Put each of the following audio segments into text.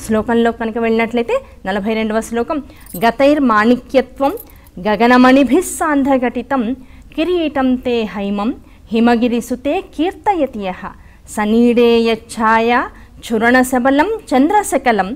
శ్లోకంలో కనుక వెళ్ళినట్లయితే 42వ శ్లోకం, గతైర్మాణిక్యత్వం గగనమణిభిస్సాంధ్రఘటితం కిరీటం తే హైమం హిమగిరిసుతే కీర్తయతి యః సనీడే యచ్ఛాయ చురణశబలం చంద్రశకలం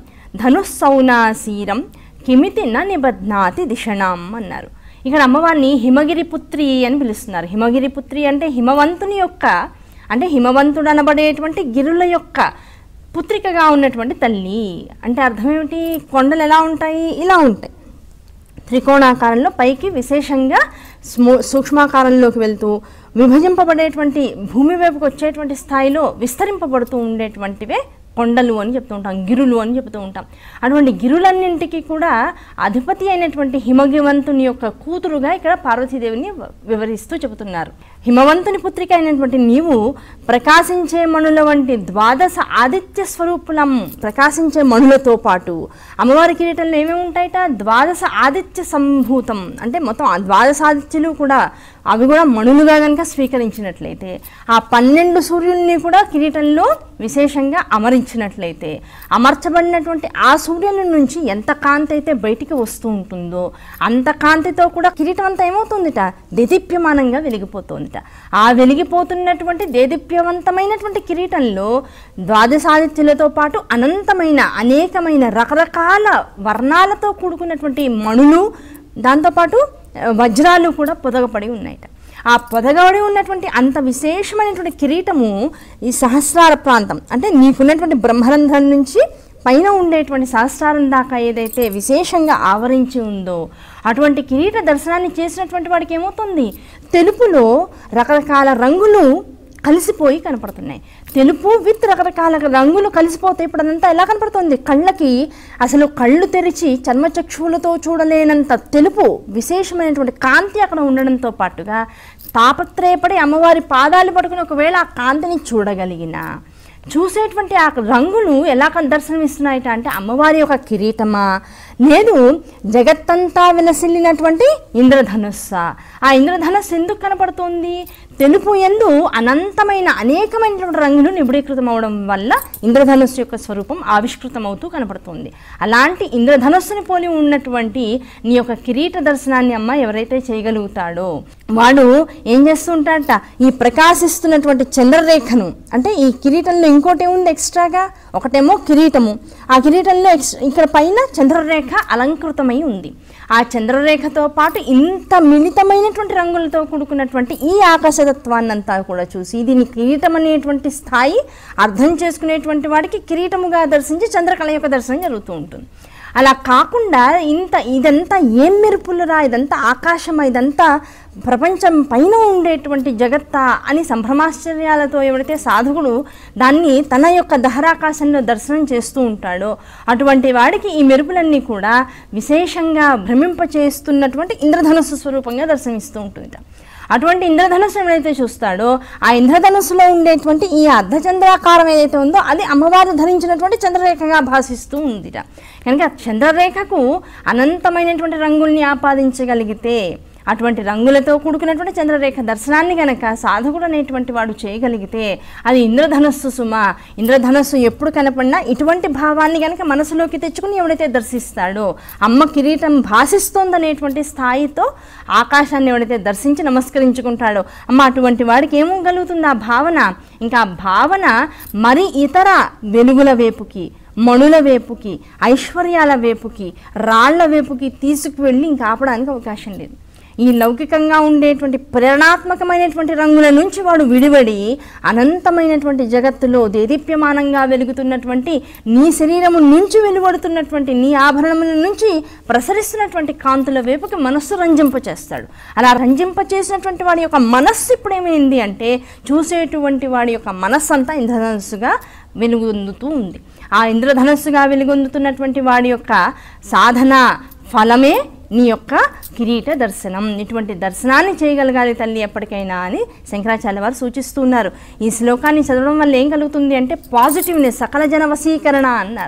ధనుస్సౌనాసీరం కిమితి న నిబధ్నాతి దిషణాం అన్నారు. ఇక్కడ అమ్మవారిని హిమగిరి పుత్రి అని పిలుస్తున్నారు. హిమగిరి పుత్రి అంటే హిమవంతుని యొక్క, అంటే హిమవంతుడు అనబడేటువంటి గిరుల యొక్క పుత్రికగా ఉన్నటువంటి తల్లి. అంటే అర్థం ఏమిటి? కొండలు ఎలా ఉంటాయి? ఇలా ఉంటాయి, త్రికోణాకారంలో పైకి విశేషంగా సూక్ష్మాకారంలోకి వెళ్తూ విభజింపబడేటువంటి భూమి వైపుకి వచ్చేటువంటి స్థాయిలో విస్తరింపబడుతూ ఉండేటువంటివే కొండలు అని చెప్తూ ఉంటాం, గిరులు అని చెప్తూ ఉంటాం. అటువంటి గిరులన్నింటికి కూడా అధిపతి అయినటువంటి హిమగివంతుని యొక్క కూతురుగా ఇక్కడ పార్వతీదేవిని వివరిస్తూ చెబుతున్నారు. హిమవంతుని పుత్రిక అయినటువంటి నీవు ప్రకాశించే మణుల వంటి ద్వాదశ ఆదిత్య స్వరూపులం. ప్రకాశించే మణులతో పాటు అమ్మవారి కిరీటంలో ఏమేమి ఉంటాయట? ద్వాదశ ఆదిత్య సంభూతం, అంటే మొత్తం ద్వాదశ ఆదిత్యులు కూడా అవి కూడా మణులుగా కనుక స్వీకరించినట్లయితే, ఆ 12 సూర్యుల్ని కూడా కిరీటంలో విశేషంగా అమరించినట్లయితే, అమర్చబడినటువంటి ఆ సూర్యుల నుంచి ఎంత కాంతి అయితే బయటికి వస్తూ ఉంటుందో అంత కాంతితో కూడా కిరీటం అంతా ఏమవుతుందిట? దేదీప్యమానంగా వెలిగిపోతుందిట. ఆ వెలిగిపోతున్నటువంటి దేదీప్యవంతమైనటువంటి కిరీటంలో ద్వాదశాదిత్యులతో పాటు అనంతమైన అనేకమైన రకరకాల వర్ణాలతో కూడుకున్నటువంటి మణులు, దాంతోపాటు వజ్రాలు కూడా పొదగపడి ఉన్నాయట. ఆ పొదగబడి ఉన్నటువంటి అంత విశేషమైనటువంటి కిరీటము ఈ సహస్రార ప్రాంతం, అంటే నీకున్నటువంటి బ్రహ్మరంధ్రం నుంచి పైన ఉండేటువంటి సహస్రారం దాకా ఏదైతే విశేషంగా ఆవరించి ఉందో అటువంటి కిరీట దర్శనాన్ని చేసినటువంటి వాడికి ఏమవుతుంది? తెలుపులో రకరకాల రంగులు కలిసిపోయి కనపడుతున్నాయి. తెలుపు విత్ రకరకాల రంగులు కలిసిపోతే ఇప్పుడు అదంతా ఎలా కనపడుతుంది? కళ్ళకి అసలు కళ్ళు తెరిచి చర్మచక్షువులతో చూడలేనంత తెలుపు విశేషమైనటువంటి కాంతి అక్కడ ఉండడంతో పాటుగా తాపత్రయపడి అమ్మవారి పాదాలు పట్టుకుని ఒకవేళ ఆ కాంతిని చూడగలిగిన చూసేటువంటి ఆ రంగులు ఎలా దర్శనమిస్తున్నాయట అంటే అమ్మవారి యొక్క కిరీటమా, లేదు జగత్తంతా విలసిల్లినటువంటి ఇంద్రధనుస్స. ఆ ఇంద్రధనుస్సు ఎందుకు కనపడుతుంది? తెలుపు ఎందు అనంతమైన అనేకమైనటువంటి రంగులు నిబిడీకృతం అవడం వల్ల ఇంద్రధనుస్సు యొక్క స్వరూపం ఆవిష్కృతమవుతూ కనపడుతుంది. అలాంటి ఇంద్రధనుస్సుని పోలి ఉన్నటువంటి నీ యొక్క కిరీట దర్శనాన్ని అమ్మ ఎవరైతే చేయగలుగుతాడో వాడు ఏం చేస్తూ ఉంటాడట? ఈ ప్రకాశిస్తున్నటువంటి చంద్రరేఖను, అంటే ఈ కిరీటంలో ఇంకోటి ఏముంది ఎక్స్ట్రాగా? ఒకటేమో కిరీటము, ఆ కిరీటంలో ఇక్కడ పైన చంద్రరేఖ అలంకృతమై ఉంది. ఆ చంద్రరేఖతో పాటు ఇంత మిళితమైనటువంటి రంగులతో కూడుకున్నటువంటి ఈ ఆకాశతత్వాన్నంతా కూడా చూసి దీని కిరీటం అనేటువంటి స్థాయి అర్థం చేసుకునేటువంటి వాడికి కిరీటముగా దర్శించి చంద్రకళ యొక్క దర్శనం జరుగుతూ ఉంటుంది. అలా కాకుండా ఇదంతా ఏం మెరుపులురా, ఇదంతా ఆకాశమా, ఇదంతా ప్రపంచం పైన ఉండేటువంటి జగత్తా అని సంభ్రమాశ్చర్యాలతో ఎవరైతే సాధకుడు దాన్ని తన యొక్క దహరాకాశంలో దర్శనం చేస్తూ ఉంటాడో అటువంటి వాడికి ఈ మెరుపులన్నీ కూడా విశేషంగా భ్రమింపచేస్తున్నటువంటి ఇంద్రధనుస్సు స్వరూపంగా దర్శనమిస్తూ ఉంటుంది. అటువంటి ఇంద్రధనుస్సు ఎవరైతే చూస్తాడో ఆ ఇంద్రధనుస్సులో ఉండేటువంటి ఈ అర్ధచంద్రాకారం ఏదైతే ఉందో అది అమ్మవారు ధరించినటువంటి చంద్రరేఖగా భాషిస్తూ ఉందిట. కనుక చంద్రరేఖకు అనంతమైనటువంటి రంగుల్ని ఆపాదించగలిగితే అటువంటి రంగులతో కూడుకున్నటువంటి చంద్రరేఖ దర్శనాన్ని కనుక సాధకుడు అనేటువంటి వాడు చేయగలిగితే అది ఇంద్రధనస్సు సుమ. ఇంద్రధనస్సు ఎప్పుడు కనపడినా ఇటువంటి భావాన్ని కనుక మనసులోకి తెచ్చుకుని ఎవడైతే దర్శిస్తాడో అమ్మ కిరీటం భాషిస్తోందనేటువంటి స్థాయితో ఆకాశాన్ని ఎవడైతే దర్శించి నమస్కరించుకుంటాడో అమ్మ అటువంటి వాడికి ఏమోగలుగుతుంది ఆ భావన? ఇంకా ఆ భావన మరి ఇతర వెలుగుల వైపుకి, మణుల వైపుకి, ఐశ్వర్యాల వైపుకి, రాళ్ల వైపుకి తీసుకువెళ్ళి ఇంకా ఆపడానికి అవకాశం లేదు. ఈ లౌకికంగా ఉండేటువంటి ప్రేరణాత్మకమైనటువంటి రంగుల నుంచి వాడు విడివడి అనంతమైనటువంటి జగత్తులో దేదీప్యమానంగా వెలుగుతున్నటువంటి నీ శరీరము నుంచి వెలువడుతున్నటువంటి నీ ఆభరణముల నుంచి ప్రసరిస్తున్నటువంటి కాంతుల వైపుకి మనస్సు రంజింపచేస్తాడు. అలా రంజింపచేసినటువంటి వాడి యొక్క మనస్సు ఇప్పుడేమైంది అంటే చూసేటువంటి వాడి యొక్క మనస్సు అంతా ఇంద్రధనుస్సుగా వెలుగొందుతూ ఉంది. ఆ ఇంద్రధనుస్సుగా వెలుగొందుతున్నటువంటి వాడి యొక్క సాధన ఫలమే నీ యొక్క కిరీట దర్శనం. ఇటువంటి దర్శనాన్ని చేయగలగాలి తల్లి ఎప్పటికైనా అని శంకరాచార్య వారు సూచిస్తున్నారు. ఈ శ్లోకాన్ని చదవడం వల్ల ఏం కలుగుతుంది అంటే పాజిటివ్నెస్, సకల జన వశీకరణ అన్నారు.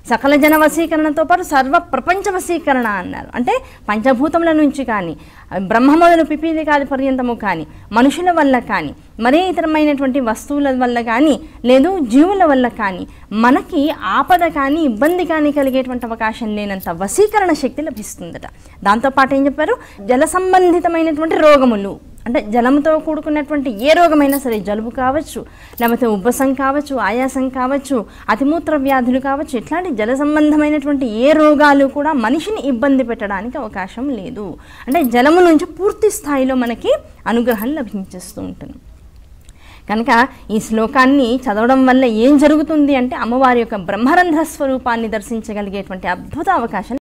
సకల జన వశీకరణతో పాటు సర్వ ప్రపంచ వశీకరణ అన్నారు. అంటే పంచభూతముల నుంచి కానీ, బ్రహ్మ మొదలు పిపీలికాది పర్యంతము కానీ, మనుషుల వల్ల కానీ, మరే ఇతరమైనటువంటి వస్తువుల వల్ల కానీ, లేదు జీవుల వల్ల కానీ మనకి ఆపద కానీ ఇబ్బంది కానీ కలిగేటువంటి అవకాశం లేనంత వశీకరణ శక్తి లభిస్తుందట. దాంతోపాటు ఏం చెప్పారు, జల సంబంధితమైనటువంటి రోగములు అంటే జలంతో కూడుకున్నటువంటి ఏ రోగమైనా సరే, జలుబు కావచ్చు, లేకపోతే ఉబ్బసం కావచ్చు, ఆయాసం కావచ్చు, అతిమూత్ర వ్యాధులు కావచ్చు, ఇట్లాంటి జల సంబంధమైనటువంటి ఏ రోగాలు కూడా మనిషిని ఇబ్బంది పెట్టడానికి అవకాశం లేదు. అంటే జలము నుంచి పూర్తి స్థాయిలో మనకి అనుగ్రహం లభించేస్తూ ఉంటుంది. కనుక ఈ శ్లోకాన్ని చదవడం వల్ల ఏం జరుగుతుంది అంటే అమ్మవారి యొక్క బ్రహ్మరంధ్ర స్వరూపాన్ని దర్శించగలిగేటువంటి అద్భుత అవకాశం